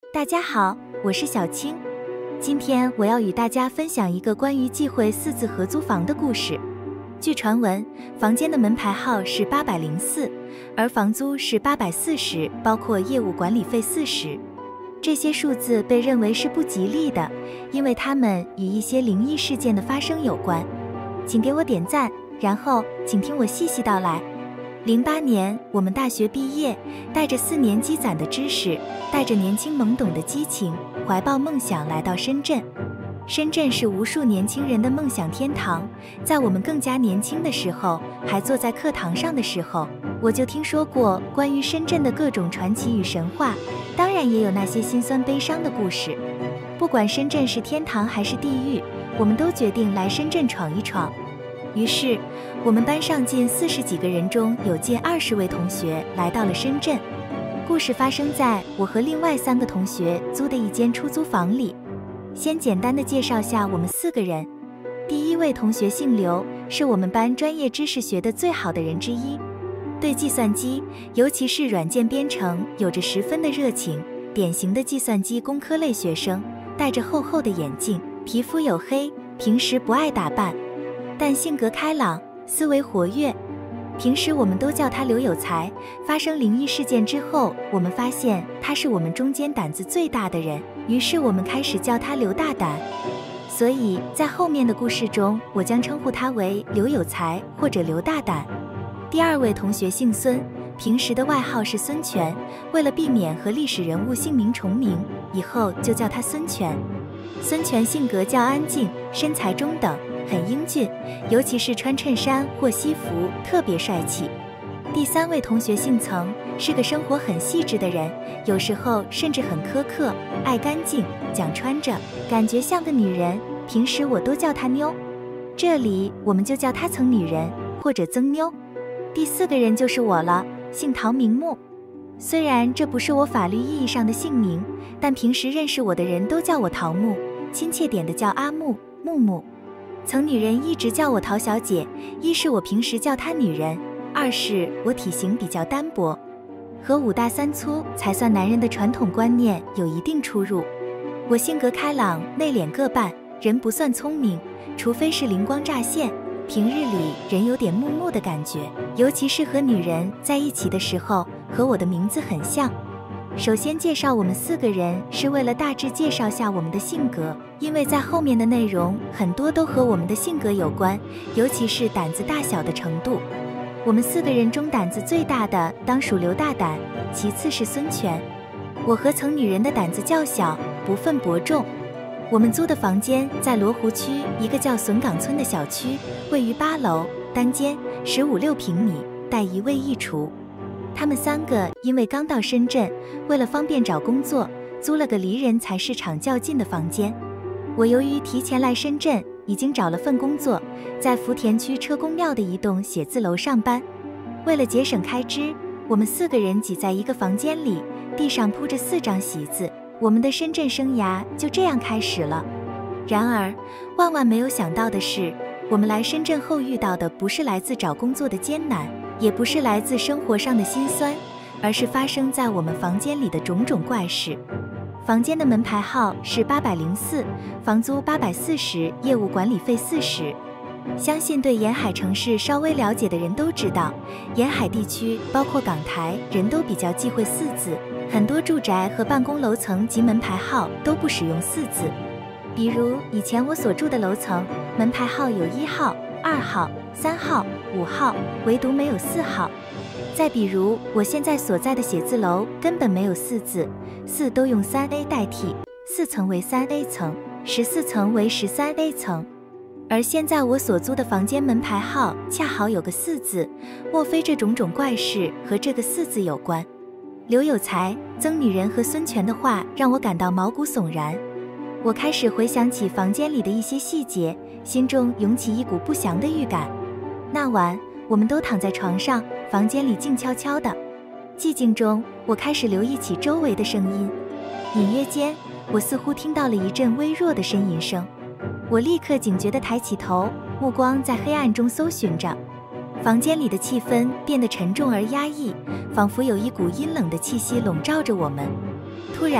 大家好，我是小青。今天我要与大家分享一个关于忌讳4字合租房的故事。据传闻，房间的门牌号是804，而房租是840，包括业务管理费40。这些数字被认为是不吉利的，因为它们与一些灵异事件的发生有关。请给我点赞，然后请听我细细道来。08年，我们大学毕业，带着4年积攒的知识，带着年轻懵懂的激情，怀抱梦想来到深圳。深圳是无数年轻人的梦想天堂。在我们更加年轻的时候，还坐在课堂上的时候，我就听说过关于深圳的各种传奇与神话，当然也有那些心酸悲伤的故事。不管深圳是天堂还是地狱，我们都决定来深圳闯一闯。于是，我们班上近40几个人中有近20位同学来到了深圳。故事发生在我和另外3个同学租的一间出租房里。先简单的介绍下我们4个人。第一位同学姓刘，是我们班专业知识学得最好的人之一，对计算机，尤其是软件编程有着十分的热情，典型的计算机工科类学生，戴着厚厚的眼镜，皮肤黝黑，平时不爱打扮，但性格开朗，思维活跃。平时我们都叫他刘有才。发生灵异事件之后，我们发现他是我们中间胆子最大的人，于是我们开始叫他刘大胆。所以在后面的故事中，我将称呼他为刘有才或者刘大胆。第二位同学姓孙，平时的外号是孙权，为了避免和历史人物姓名重名，以后就叫他孙权。孙权性格较安静，身材中等，很英俊，尤其是穿衬衫或西服特别帅气。第三位同学姓曾，是个生活很细致的人，有时候甚至很苛刻，爱干净，讲穿着，感觉像个女人，平时我都叫她妞，这里我们就叫她曾女人或者曾妞。第4个人就是我了，姓陶名木。虽然这不是我法律意义上的姓名，但平时认识我的人都叫我陶木，亲切点的叫阿木、木木。曾女人一直叫我陶小姐，一是我平时叫她女人，二是我体型比较单薄，和5大3粗才算男人的传统观念有一定出入。我性格开朗，内敛各半，人不算聪明，除非是灵光乍现，平日里人有点木木的感觉，尤其是和女人在一起的时候，和我的名字很像。首先介绍我们4个人是为了大致介绍下我们的性格，因为在后面的内容很多都和我们的性格有关，尤其是胆子大小的程度。我们4个人中胆子最大的当属刘大胆，其次是孙权。我和曾女人的胆子较小，不分伯仲。我们租的房间在罗湖区一个叫笋岗村的小区，位于8楼，单间，15、16平米，带1卫1厨。他们3个因为刚到深圳，为了方便找工作，租了个离人才市场较近的房间。我由于提前来深圳，已经找了份工作，在福田区车公庙的一栋写字楼上班。为了节省开支，我们4个人挤在一个房间里，地上铺着4张席子，我们的深圳生涯就这样开始了。然而，万万没有想到的是，我们来深圳后遇到的不是来自找工作的艰难，也不是来自生活上的辛酸，而是发生在我们房间里的种种怪事。房间的门牌号是804，房租840，业务管理费40。相信对沿海城市稍微了解的人都知道，沿海地区包括港台，人都比较忌讳4字，很多住宅和办公楼层及门牌号都不使用4字。比如以前我所住的楼层，门牌号有1号、2号、3号、5号，唯独没有4号。再比如我现在所在的写字楼根本没有4字，4都用3A 代替，4层为3A 层，14层为13A 层。而现在我所租的房间门牌号恰好有个4字，莫非这种种怪事和这个4字有关？刘有才、曾女人和孙权的话让我感到毛骨悚然。我开始回想起房间里的一些细节，心中涌起一股不祥的预感。那晚我们都躺在床上，房间里静悄悄的。寂静中，我开始留意起周围的声音，隐约间，我似乎听到了一阵微弱的呻吟声。我立刻警觉地抬起头，目光在黑暗中搜寻着。房间里的气氛变得沉重而压抑，仿佛有一股阴冷的气息笼罩着我们。突然，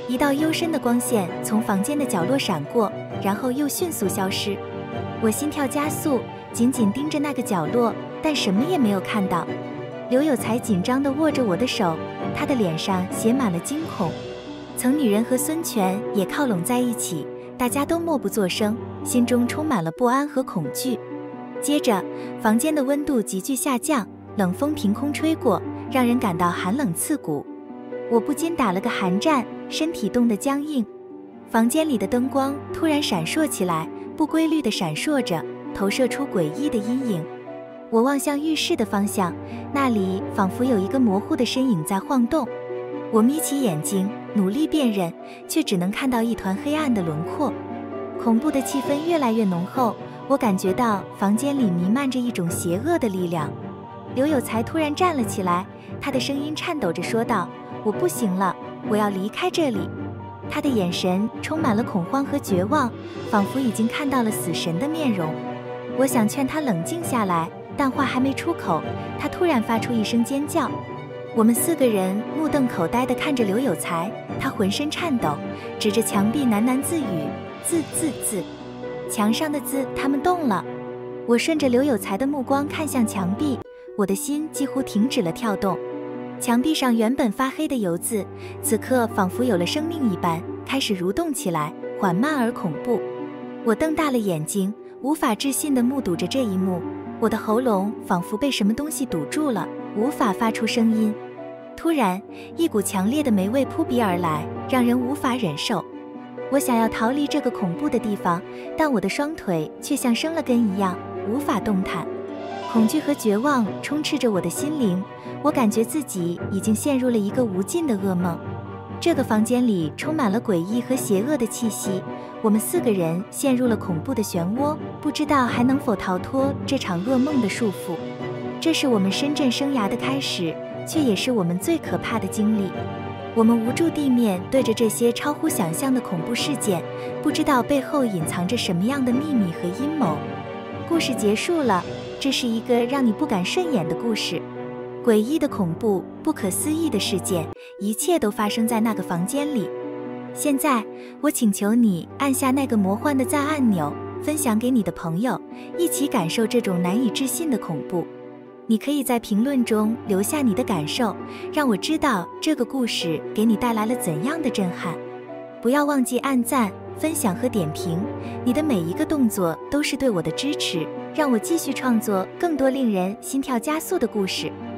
一道幽深的光线从房间的角落闪过，然后又迅速消失。我心跳加速，紧紧盯着那个角落，但什么也没有看到。刘有才紧张地握着我的手，他的脸上写满了惊恐。曾女人和孙权也靠拢在一起，大家都默不作声，心中充满了不安和恐惧。接着，房间的温度急剧下降，冷风凭空吹过，让人感到寒冷刺骨。我不禁打了个寒战，身体冻得僵硬。房间里的灯光突然闪烁起来，不规律地闪烁着，投射出诡异的阴影。我望向浴室的方向，那里仿佛有一个模糊的身影在晃动。我眯起眼睛，努力辨认，却只能看到一团黑暗的轮廓。恐怖的气氛越来越浓厚，我感觉到房间里弥漫着一种邪恶的力量。刘有才突然站了起来，他的声音颤抖着说道：“我不行了，我要离开这里。”他的眼神充满了恐慌和绝望，仿佛已经看到了死神的面容。我想劝他冷静下来，但话还没出口，他突然发出一声尖叫。我们4个人目瞪口呆地看着刘有才，他浑身颤抖，指着墙壁喃喃自语：“字。”墙上的字他们动了。我顺着刘有才的目光看向墙壁，我的心几乎停止了跳动。墙壁上原本发黑的油渍，此刻仿佛有了生命一般，开始蠕动起来，缓慢而恐怖。我瞪大了眼睛，无法置信地目睹着这一幕。我的喉咙仿佛被什么东西堵住了，无法发出声音。突然，一股强烈的霉味扑鼻而来，让人无法忍受。我想要逃离这个恐怖的地方，但我的双腿却像生了根一样，无法动弹。恐惧和绝望充斥着我的心灵，我感觉自己已经陷入了一个无尽的噩梦。这个房间里充满了诡异和邪恶的气息，我们4个人陷入了恐怖的漩涡，不知道还能否逃脱这场噩梦的束缚。这是我们深圳生涯的开始，却也是我们最可怕的经历。我们无助地面对着这些超乎想象的恐怖事件，不知道背后隐藏着什么样的秘密和阴谋。故事结束了，这是一个让你不敢顺眼的故事。诡异的恐怖，不可思议的事件，一切都发生在那个房间里。现在，我请求你按下那个魔幻的赞按钮，分享给你的朋友，一起感受这种难以置信的恐怖。你可以在评论中留下你的感受，让我知道这个故事给你带来了怎样的震撼。不要忘记按赞、分享和点评，你的每一个动作都是对我的支持，让我继续创作更多令人心跳加速的故事。